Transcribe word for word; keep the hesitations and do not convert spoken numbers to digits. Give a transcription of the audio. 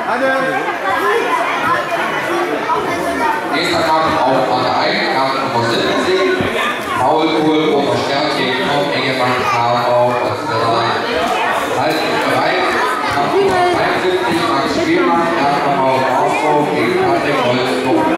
Nächster Kampf auf Arter eins, Kampf Nummer siebzehn. Paul-Kur, Ober Stern gegen Tom Engelmann, Karbau, Ostberlin. Halten bereit. Kampf Nummer zweiundsiebzig, Max Spielmann, Erster Paul Aufbau gegen